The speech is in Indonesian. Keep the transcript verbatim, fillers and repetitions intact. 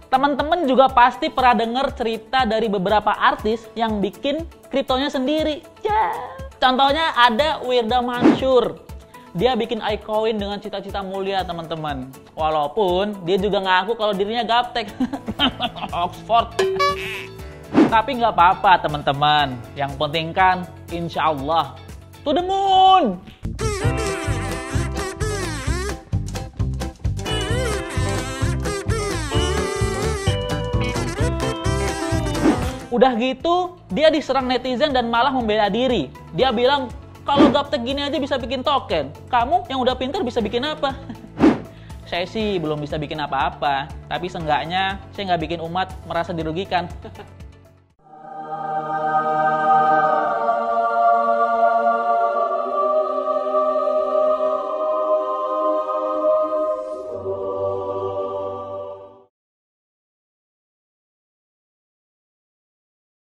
Teman-teman juga pasti pernah dengar cerita dari beberapa artis yang bikin kriptonya sendiri. Ya. Contohnya ada Wirda Mansur. Dia bikin iCoin dengan cita-cita mulia, teman-teman. Walaupun dia juga ngaku kalau dirinya gaptek. Oxford. Tapi nggak apa-apa, teman-teman. Yang penting kan, insya Allah, to the moon! Udah gitu, dia diserang netizen dan malah membela diri. Dia bilang, kalau gaptek gini aja bisa bikin token. Kamu yang udah pintar bisa bikin apa? Saya sih belum bisa bikin apa-apa. Tapi seenggaknya saya nggak bikin umat merasa dirugikan.